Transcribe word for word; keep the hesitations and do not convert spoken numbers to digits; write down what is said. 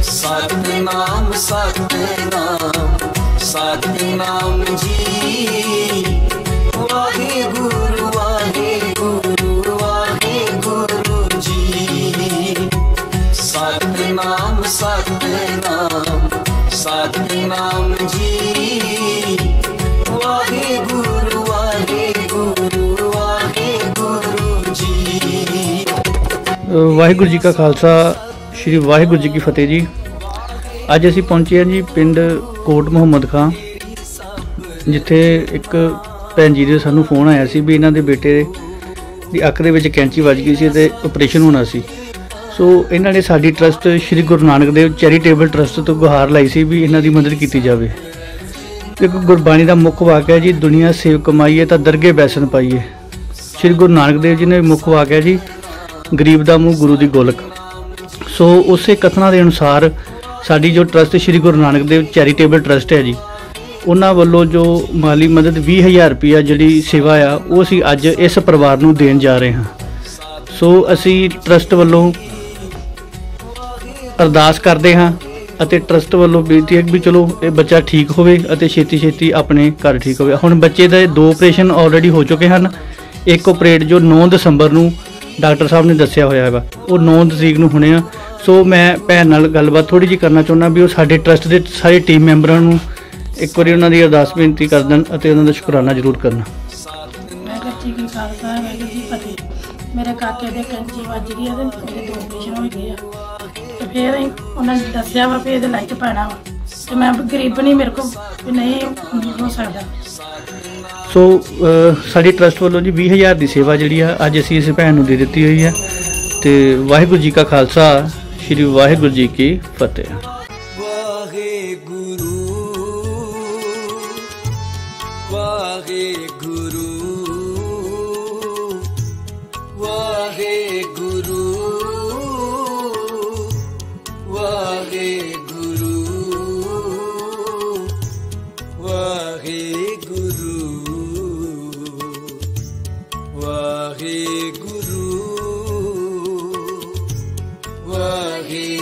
सतनाम सतनाम सतनाम जी। वाहे गुरु वाहे गुरु वाहे गुरु जी। सतनाम सतनाम सतनाम जी। वाहे गुरु वाहे गुरु वाहे गुरु जी। वाहिगुरू जी का खालसा श्री वाहिगुरू जी की फतेह जी। अज असी पहुंचे हैं जी पिंड कोट मुहम्मद खां, जिथे एक भैन जी ने सानू फोन आया सी भी इन्हां दे बेटे दी अख दे विच कैंची वज गई सी ते ऑपरेशन होना सी। सो इन्हां ने साडी trust Shri Guru Nanak Dev charitable trust तो गुहार लाई सी भी इन्हां दी मदद की जाए। एक गुरबाणी का मुख वाक्य जी, दुनिया सेव कमाईए तो दरगे बैसन पाईए। श्री गुरु नानक देव जी ने मुख वाक्य जी, गरीब दा मूँह गुरु दी गोलक। सो उस कथना के अनुसार साडी जो trust Shri Guru Nanak Dev charitable trust है जी, उन्होंने वालों जो माली मदद भी हज़ार रुपया जी सेवा आ वो असी अज इस परिवार नूं देण जा रहे हैं। सो असी ट्रस्ट वालों अरदास करते हाँ अते ट्रस्ट वालों बेनती है भी चलो ये बच्चा ठीक होवे अते छेती छेती अपने घर ठीक होवे। हुण बच्चे दे दो ऑपरेशन ऑलरेडी हो चुके हैं। एक ऑपरेट जो नौ दसंबर नूं डॉक्टर साहब ने दस्सिया होया है वो नौ तरीक नूं होने आ। सो मैं भैन नाल गलबात थोड़ी जी करना चाहुंदा भी वो साडे ट्रस्ट के सारे टीम मैंबरां नूं एक बार उन्होंने अरदास बेनती कर दें और उन्होंने शुकराना जरूर करना। मेरे काके दे कैंची वज गई है ते दो ऑपरेशन हो गए ते फिर उन्होंने दस्सिया वा भी इहदे लाइट पैना वा ते मैं गरीब नहीं, मेरे को नहीं हो सकदा। सो साडी ट्रस्ट वालों जी बीस हज़ार की सेवा जी अज असी इस भैन नूं दे दित्ती हुई है। तो वाहिगुरू जी का खालसा श्री वाहिगुरू जी की फतेह। वाहे गुरु वाहे गुरु वाहे गुरु वाहे गुरु वाहे गुरु वाहे गुरु वाहे